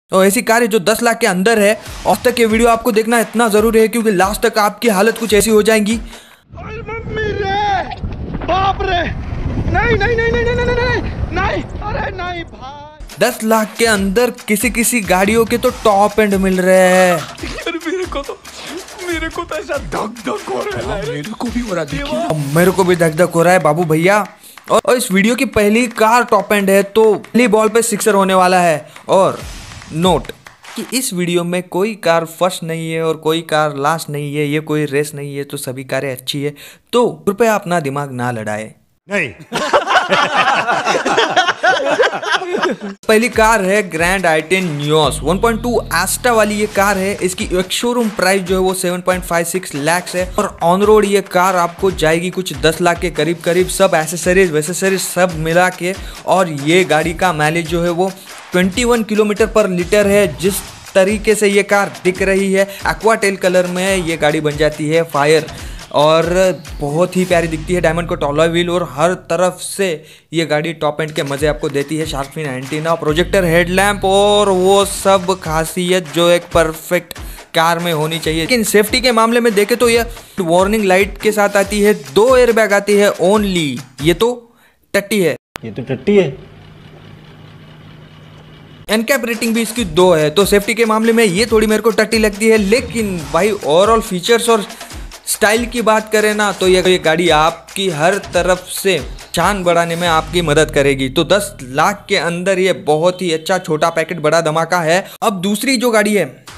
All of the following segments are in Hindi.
और ऐसी कार है जो 10 लाख के अंदर है। और तक ये वीडियो आपको देखना इतना जरूरी है क्योंकि लास्ट तक आपकी हालत कुछ ऐसी हो जाएगी। मम्मी रे, बाप रे, नहीं नहीं नहीं नहीं नहीं नहीं नहीं, अरे नहीं भाई। 10 लाख के अंदर किसी किसी गाड़ियों के तो टॉप एंड मिल रहे हैं। मेरे को तो ऐसा धक धक हो रहा है। मेरे को भी हो रहा है, मेरे को भी धक धक हो रहा है बाबू भैया। और इस वीडियो की पहली कार टॉप एंड है तो पहली बॉल पे सिक्सर होने वाला है। और नोट कि इस वीडियो में कोई कार फर्स्ट नहीं है और कोई कार लास्ट नहीं है, ये कोई रेस नहीं है, तो सभी कारें अच्छी है। तो कृपया अपना दिमाग ना लड़ाए। नहीं। पहली कार है ग्रैंड i10 नियोस 1.2 एस्टा वाली ये कार है। इसकी एक शोरूम प्राइस जो है वो 7.56 लाख है और ऑन रोड ये कार आपको जाएगी कुछ 10 लाख के करीब करीब, सब एसेसरीज वैसेसरीज सब मिला के। और ये गाड़ी का माइलेज जो है वो 21 किलोमीटर पर लीटर है। जिस तरीके से ये कार दिख रही है एक्वा टेल कलर में ये गाड़ी बन जाती है फायर और बहुत ही प्यारी दिखती है। डायमंड कोट अलॉय व्हील और हर तरफ से ये गाड़ी टॉप एंड के मज़े आपको देती है। Shark fin antenna, projector headlamp और वो सब खासियत जो एक परफेक्ट कार में होनी चाहिए। लेकिन सेफ्टी के मामले में देखें तो ये वार्निंग लाइट के साथ आती है, 2 एयरबैग आती है ओनली। ये तो टट्टी है, ये तो टट्टी है। एनकैप रेटिंग भी इसकी 2 है, तो सेफ्टी के मामले में ये थोड़ी मेरे को टट्टी लगती है। लेकिन भाई ओवरऑल फीचर्स और स्टाइल की बात करें ना तो ये गाड़ी आपकी हर तरफ से शान बढ़ाने में आपकी मदद करेगी। तो 10 लाख के अंदर ये बहुत ही अच्छा छोटा पैकेट बड़ा धमाका है। अब दूसरी जो गाड़ी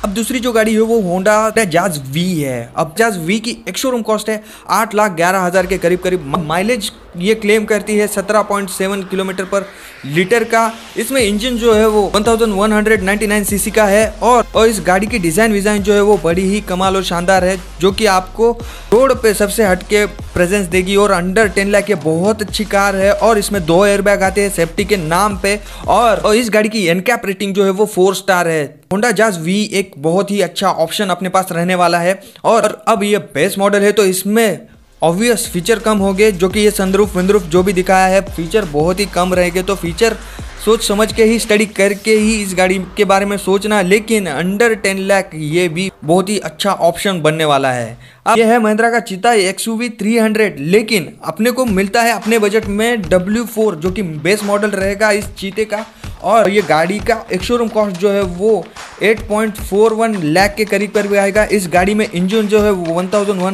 है वो होंडा जाज वी है। अब जाज वी की एक शोरूम कॉस्ट है 8,11,000 के करीब करीब। माइलेज ये क्लेम करती है 17.7 किलोमीटर पर लीटर का। इसमें इंजन जो है वो 1199 सीसी का है और इस गाड़ी की डिजाइन जो है वो बड़ी ही कमाल और शानदार है, जो कि आपको रोड पे सबसे हटके प्रेजेंस देगी। और अंडर 10 लाख ये बहुत अच्छी कार है और इसमें 2 एयरबैग आते हैं सेफ्टी के नाम पे। और इस गाड़ी की एनकैप रेटिंग जो है वो 4 स्टार है। होंडा जाज वी एक बहुत ही अच्छा ऑप्शन अपने पास रहने वाला है। और अब ये बेस मॉडल है तो इसमें ऑब्वियस फीचर कम हो गए, जो कि ये सनरूफ विंडरूफ जो भी दिखाया है फीचर बहुत ही कम रहेंगे। तो फीचर सोच समझ के ही स्टडी करके ही इस गाड़ी के बारे में सोचना। लेकिन अंडर 10 लाख ये भी बहुत ही अच्छा ऑप्शन बनने वाला है। अब यह है महिंद्रा का चीता XUV 300, लेकिन अपने को मिलता है अपने बजट में W4 जो कि बेस मॉडल रहेगा इस चीते का। और ये गाड़ी का एक शोरूम कॉस्ट जो है वो 8.41 लाख के करीब पर भी आएगा। इस गाड़ी में इंजन जो है वो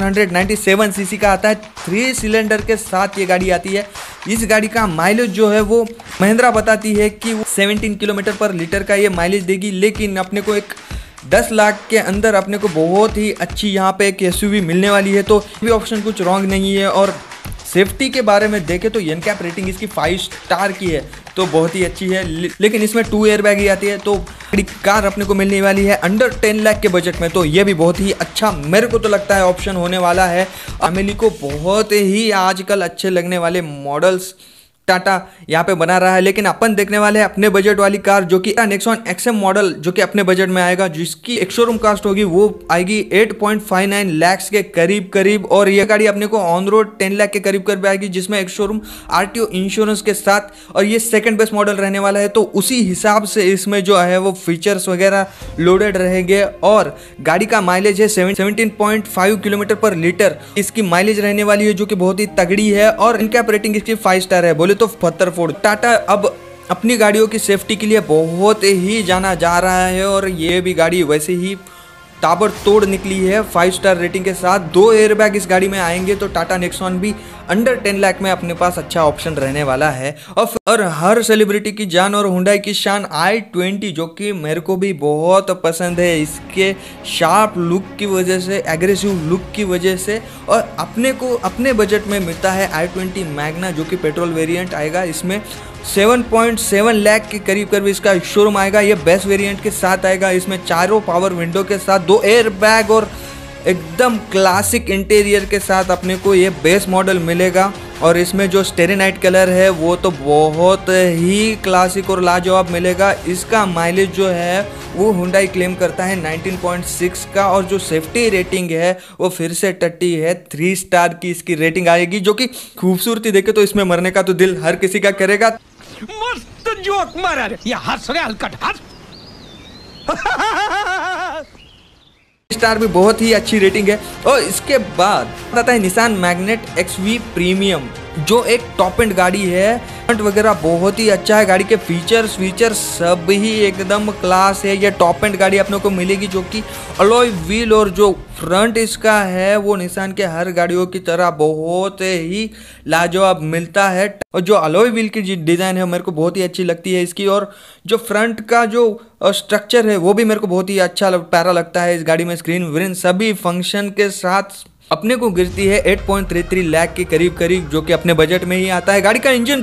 1197 सीसी का आता है, 3 सिलेंडर के साथ ये गाड़ी आती है। इस गाड़ी का माइलेज जो है वो महिंद्रा बताती है कि वो 17 किलोमीटर पर लीटर का ये माइलेज देगी। लेकिन अपने को एक 10 लाख के अंदर अपने को बहुत ही अच्छी यहाँ पे एक SUV मिलने वाली है, तो भी ऑप्शन कुछ रॉन्ग नहीं है। और सेफ्टी के बारे में देखें तो एनकैप रेटिंग इसकी 5 स्टार की है, तो बहुत ही अच्छी है। लेकिन इसमें 2 एयरबैग ही आती है, तो कार अपने को मिलने वाली है अंडर 10 लाख के बजट में। तो ये भी बहुत ही अच्छा मेरे को तो लगता है ऑप्शन होने वाला है। फैमिली को बहुत ही आजकल अच्छे लगने वाले मॉडल्स टाटा यहाँ पे बना रहा है। लेकिन अपन देखने वाले हैं अपने बजट वाली कार, जो कि नेक्सॉन XM मॉडल जो कि अपने बजट में आएगा, जिसकी एक शोरूम कास्ट होगी वो आएगी 8.59 लाख के करीब करीब। और ये गाड़ी अपने को ऑन रोड 10 लाख के करीब करीब आएगी, जिसमें एक शोरूम RTO इंश्योरेंस के साथ। और ये सेकंड बेस्ट मॉडल रहने वाला है, तो उसी हिसाब से इसमें जो है वो फीचर्स वगैरह लोडेड रहेंगे। और गाड़ी का माइलेज है 17.5 किलोमीटर पर लीटर इसकी माइलेज रहने वाली है, जो कि बहुत ही तगड़ी है। और एनकैप रेटिंग इसकी 5 स्टार है। बोले तो पत्थर फोड़। टाटा अब अपनी गाड़ियों की सेफ्टी के लिए बहुत ही जाना जा रहा है और ये भी गाड़ी वैसे ही ताबड़तोड़ निकली है 5 स्टार रेटिंग के साथ। 2 एयरबैग इस गाड़ी में आएंगे, तो टाटा नेक्सॉन भी अंडर 10 लाख में अपने पास अच्छा ऑप्शन रहने वाला है। और हर सेलिब्रिटी की जान और हुंडई की शान i20, जो कि मेरे को भी बहुत पसंद है इसके शार्प लुक की वजह से, एग्रेसिव लुक की वजह से। और अपने को अपने बजट में मिलता है i20 मैग्ना, जो कि पेट्रोल वेरिएंट आएगा। इसमें 7.7 लाख के करीब करीब इसका शोरूम आएगा। ये बेस्ट वेरिएंट के साथ आएगा। इसमें चारों पावर विंडो के साथ 2 एयरबैग और एकदम क्लासिक इंटीरियर के साथ अपने को ये बेस मॉडल मिलेगा। और इसमें जो स्टेरेनाइट कलर है वो तो बहुत ही क्लासिक और लाजवाब मिलेगा। इसका माइलेज जो है वो हुंडई क्लेम करता है 19.6 का। और जो सेफ्टी रेटिंग है वो फिर से टट्टी है, 3 स्टार की इसकी रेटिंग आएगी। जो कि खूबसूरती देखे तो इसमें मरने का तो दिल हर किसी का करेगा। मस्त जोक मारा रे, ये हंस रे हलकट हंस। स्टार भी बहुत ही अच्छी रेटिंग है। और इसके बाद आता है निसान मैग्नेट XV प्रीमियम, जो एक टॉप एंड गाड़ी है। फ्रंट वगैरह बहुत ही अच्छा है, गाड़ी के फीचर्स सब ही एकदम क्लास है। ये टॉप एंड गाड़ी अपने को मिलेगी, जो कि अलॉय व्हील और जो फ्रंट इसका है वो निसान के हर गाड़ियों की तरह बहुत ही लाजवाब मिलता है। और जो अलॉय व्हील की डिज़ाइन है मेरे को बहुत ही अच्छी लगती है इसकी, और जो फ्रंट का जो स्ट्रक्चर है वो भी मेरे को बहुत ही अच्छा प्यारा लगता है। इस गाड़ी में स्क्रीन विन सभी फंक्शन के साथ अपने को गिरती है 8.33 लाख के करीब, जो कि अपने बजट में ही आता है। गाड़ी का इंजन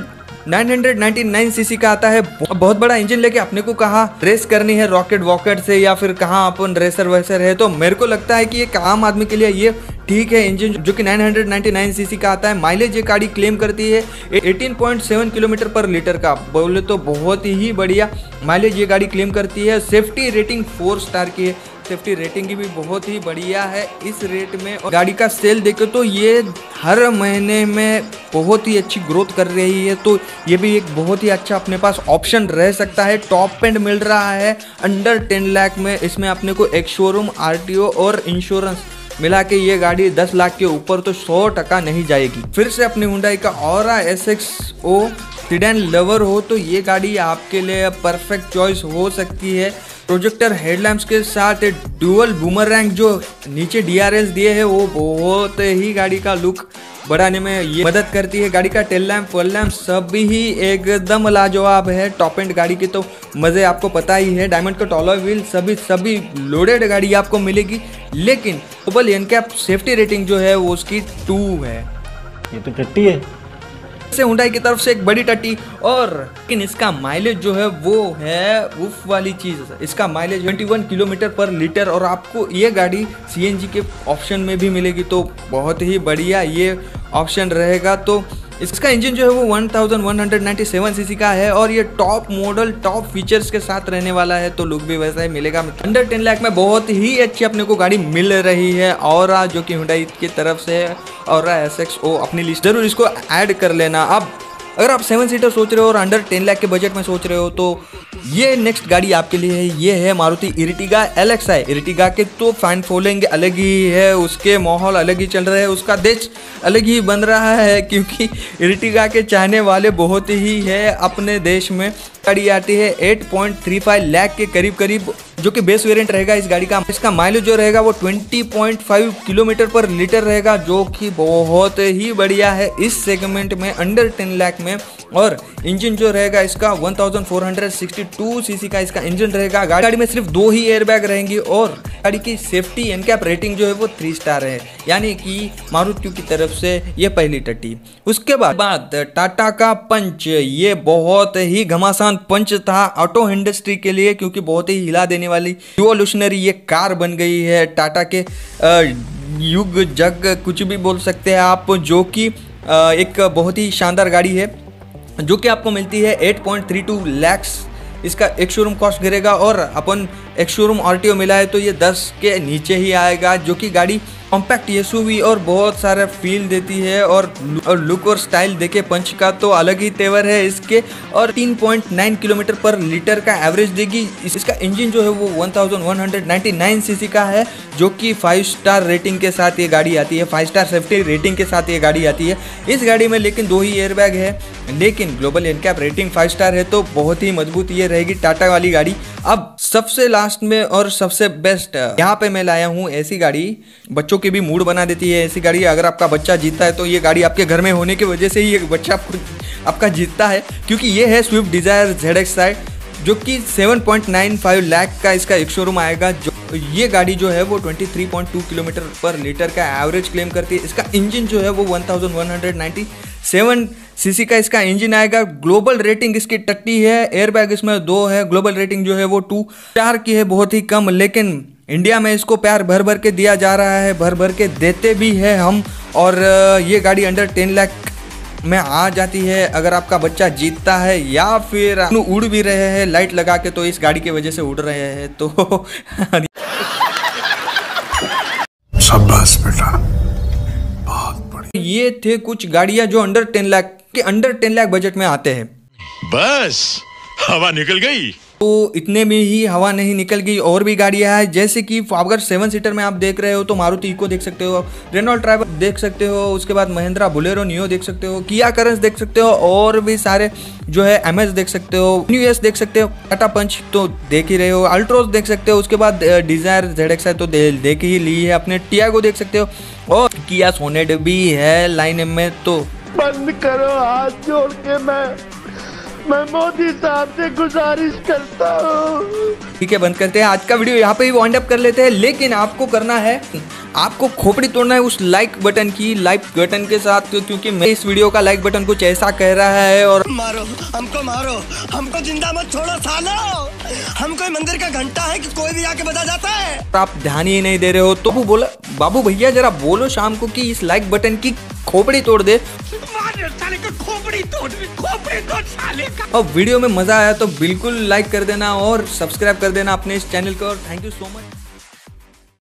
999 सीसी का आता है। बहुत बड़ा इंजन लेके अपने को कहाँ रेस करनी है रॉकेट वॉकेट से, या फिर कहाँ अपन रेसर वैसर है, तो मेरे को लगता है कि एक आम आदमी के लिए ये ठीक है इंजन, जो कि 999 सीसी का आता है। माइलेज ये गाड़ी क्लेम करती है 18.7 किलोमीटर पर लीटर का, बोले तो बहुत ही बढ़िया माइलेज ये गाड़ी क्लेम करती है। सेफ्टी रेटिंग 4 स्टार की है, सेफ्टी रेटिंग भी बहुत ही बढ़िया है इस रेट में। और गाड़ी का सेल देखे तो ये हर महीने में बहुत ही अच्छी ग्रोथ कर रही है, तो ये भी एक बहुत ही अच्छा अपने पास ऑप्शन रह सकता है। टॉप एंड मिल रहा है अंडर 10 लाख में। इसमें अपने को एक शोरूम RTO और इंश्योरेंस मिला के ये गाड़ी 10 लाख के ऊपर तो 100% नहीं जाएगी। फिर से अपनी हुंडई का ऑरा SXO सीडान लवर हो तो ये गाड़ी आपके लिए परफेक्ट चॉइस हो सकती है। प्रोजेक्टर हेडलैम्प्स के साथ डुअल बूमरैंग जो नीचे DRLs दिए हैं वो बहुत ही गाड़ी का लुक बढ़ाने में ये मदद करती है। गाड़ी का टेल लैम्प फुल लैम्प सब ही एकदम लाजवाब है। टॉप एंड गाड़ी के तो मज़े आपको पता ही है। डायमंड का अलॉय व्हील सभी लोडेड गाड़ी आपको मिलेगी, लेकिन ग्लोबल एनकैप सेफ्टी रेटिंग जो है वो उसकी 2 है। ये तो टट्टी है से हुंडई की तरफ से एक बड़ी टट्टी। और लेकिन इसका माइलेज जो है वो है उफ वाली चीज़। इसका माइलेज 21 किलोमीटर पर लीटर, और आपको ये गाड़ी CNG के ऑप्शन में भी मिलेगी, तो बहुत ही बढ़िया ये ऑप्शन रहेगा। तो इसका इंजन जो है वो 1197 सीसी का है, और ये टॉप मॉडल टॉप फीचर्स के साथ रहने वाला है, तो लुक भी वैसा ही मिलेगा। अंडर 10 लाख में बहुत ही अच्छी अपने को गाड़ी मिल रही है ऑरा, जो कि हुंडई की तरफ से है। ऑरा SXO अपनी लिस्ट जरूर इसको ऐड कर लेना। अब अगर आप 7 सीटर सोच रहे हो और अंडर 10 लाख के बजट में सोच रहे हो तो ये नेक्स्ट गाड़ी आपके लिए है। ये है मारुति इरिटिगा LXi। इरिटिगा के तो फैन फॉलोइंग अलग ही है, उसके माहौल अलग ही चल रहे हैं, उसका देश अलग ही बन रहा है, क्योंकि इरिटिगा के चाहने वाले बहुत ही है अपने देश में। गाड़ी आती है 8.35 लाख के करीब, जो कि बेस वेरिएंट रहेगा इस गाड़ी का। इसका माइलेज जो रहेगा वो 20.5 किलोमीटर पर लीटर रहेगा, जो कि बहुत ही बढ़िया है इस सेगमेंट में अंडर 10 लाख में। और इंजन जो रहेगा इसका 1462 सीसी का इसका इंजन रहेगा। गाड़ी में सिर्फ 2 ही एयरबैग रहेंगी, और गाड़ी की सेफ्टी एनकैप रेटिंग जो है वो 3 स्टार है, यानी कि मारुति की तरफ से ये पहली टट्टी। उसके बाद टाटा का पंच, ये बहुत ही घमासान पंच था ऑटो इंडस्ट्री के लिए, क्योंकि बहुत ही हिला देने वाली रिवॉल्यूशनरी ये कार बन गई है। टाटा के युग जग कुछ भी बोल सकते हैं आप, जो कि एक बहुत ही शानदार गाड़ी है, जो कि आपको मिलती है 8.32 लाख। इसका एक शोरूम कॉस्ट गिरेगा, और अपन एक शोरूम RTO मिला है तो ये 10 के नीचे ही आएगा, जो कि गाड़ी कॉम्पैक्ट SUV और बहुत सारा फील देती है। और लुक और स्टाइल देखे पंच का तो अलग ही तेवर है इसके, और 3.9 किलोमीटर पर लीटर का एवरेज देगी। इसका इंजन जो है वो 1199 सीसी का है, जो कि 5 स्टार रेटिंग के साथ ये गाड़ी आती है, 5 स्टार सेफ्टी रेटिंग के साथ ये गाड़ी आती है। इस गाड़ी में लेकिन 2 ही एयरबैग है, लेकिन ग्लोबल एनकैप रेटिंग 5 स्टार है, तो बहुत ही मजबूत ये रहेगी टाटा वाली गाड़ी। अब सबसे लास्ट में और सबसे बेस्ट यहाँ पे मैं लाया हूँ ऐसी गाड़ी, बच्चों के भी मूड बना देती है ऐसी गाड़ी। अगर आपका बच्चा जीतता है तो ये गाड़ी आपके घर में होने की वजह से ही ये बच्चा आपका जीतता है, क्योंकि ये है स्विफ्ट डिजायर ZXi, जो कि 7.95 लाख का इसका एक शोरूम आएगा। जो ये गाड़ी जो है वो 23.2 किलोमीटर पर लीटर का एवरेज क्लेम करती है। इसका इंजन जो है वो 1197 सीसी का इसका इंजन आएगा। ग्लोबल रेटिंग इसकी टट्टी है, एयरबैग इसमें 2 है। ग्लोबल रेटिंग जो है वो 2 स्टार की है, बहुत ही कम, लेकिन इंडिया में इसको प्यार भर भर के दिया जा रहा है, भर भर के देते भी है हम। और ये गाड़ी अंडर 10 लाख में आ जाती है अगर आपका बच्चा जीतता है, या फिर उड़ भी रहे हैं लाइट लगा के, तो इस गाड़ी की वजह से उड़ रहे हैं। तो शाबाश बेटा, बहुत बढ़िया। ये थे कुछ गाड़ियां जो अंडर 10 लाख के, अंडर 10 लाख बजट में आते हैं। बस हवा निकल गई। तो इतने में ही हवा नहीं निकल गई, और भी गाड़ियां हैं जैसे कि अगर 7 सीटर में आप देख रहे हो तो मारुति इको देख सकते हो, रेनॉल्ट ट्राइबर देख सकते हो, उसके बाद महिंद्रा बोलेरो नियो देख सकते हो, किया करंस देख सकते हो, और भी सारे जो है एमएस देख सकते हो, न्यूएस देख सकते हो, टाटा पंच तो देख ही रहे हो, अल्ट्रोस देख सकते हो, उसके बाद डिजायर ZX है तो देख ही ली है, अपने टियागो देख सकते हो, और किया सोनेट भी है लाइन में। तो बंद करो, हाथ जोड़ के मैं मोदी साहब से गुजारिश करता हूँ। ठीक है, बंद करते हैं आज का वीडियो, यहाँ पे ही वाइंड अप कर लेते हैं। लेकिन आपको करना है, आपको खोपड़ी तोड़ना है उस लाइक बटन की, लाइक बटन के साथ, क्योंकि मैं इस वीडियो का लाइक बटन कुछ ऐसा कह रहा है। और मारो, हमको जिंदा मत छोड़ो सालो, हम कोई मंदिर का घंटा है कि कोई भी आके बजा जाता है। आप ध्यान ही नहीं दे रहे हो तो बोला बाबू भैया जरा बोलो शाम को कि इस लाइक बटन की खोपड़ी तोड़ दे, खोपड़ी तोड़ साले का। और वीडियो में मजा आया तो बिल्कुल लाइक कर देना और सब्सक्राइब कर देना अपने इस चैनल को। और थैंक यू सो मच।